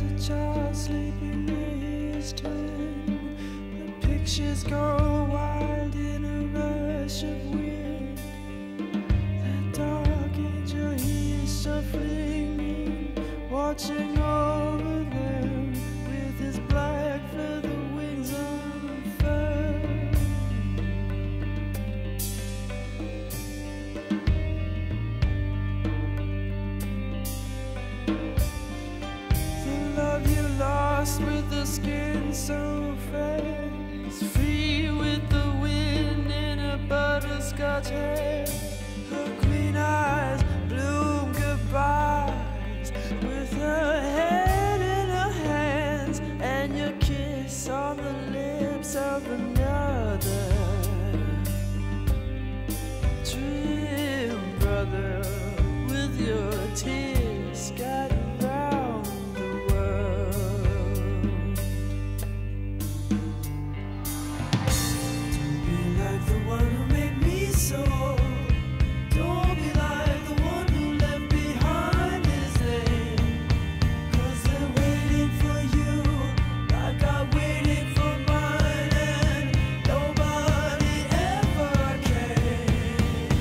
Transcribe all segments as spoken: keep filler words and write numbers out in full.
a child sleeping near his twin. The pictures go wild in a rush of wind. That dark angel, he is shuffling, watching over them with his black feather wings unfurled. The love you lost with the skin so fresh, free with the wind in her butterscotch hair. Her green eyes bloom goodbyes with her head in her hands, and your kiss on the lips of another. Trim brother, with your tears scattered round the world. Don't be like the one who made me so. Don't be like the one who left behind his name. 'Cause they're waiting for you like I waited for mine, and nobody ever came.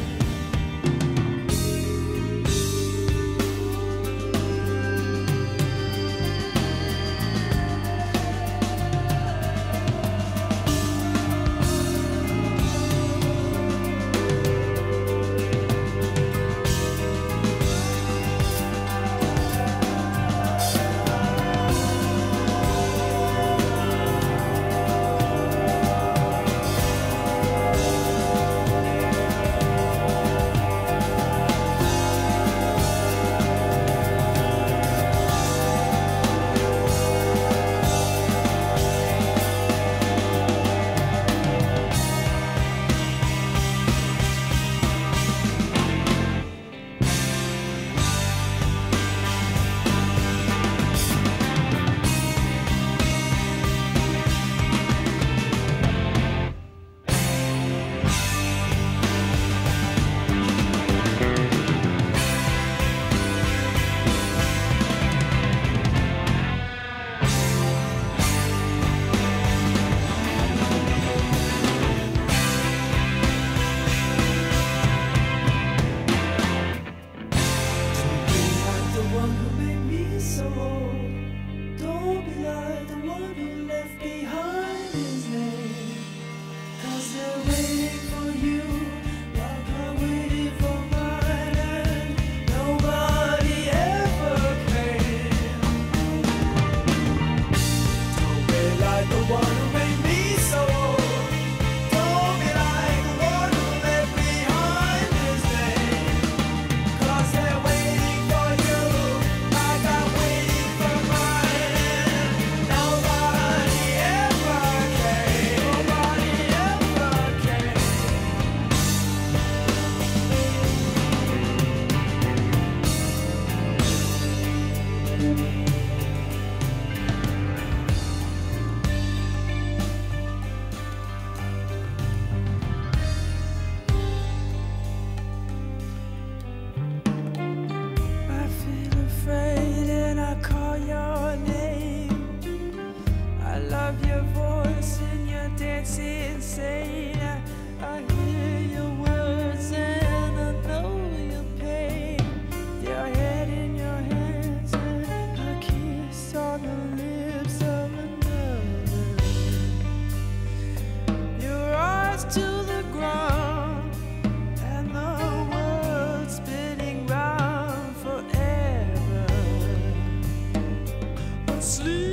Don't be like the one who left behind his name. 'Cause they're waiting for you like I waited for mine, and nobody ever came. Don't be like the one who made me so. Don't be like the one who left behind his name. 'Cause they're waiting for you like I waited for mine, and nobody ever came. Nobody ever came. I feel afraid and I call your name. I love your voice and your dance insane. I, I hear your words and I know your pain. Your head in your hands and a kiss on the lips of another. Your eyes to the ground and the world spinning round forever. But sleep.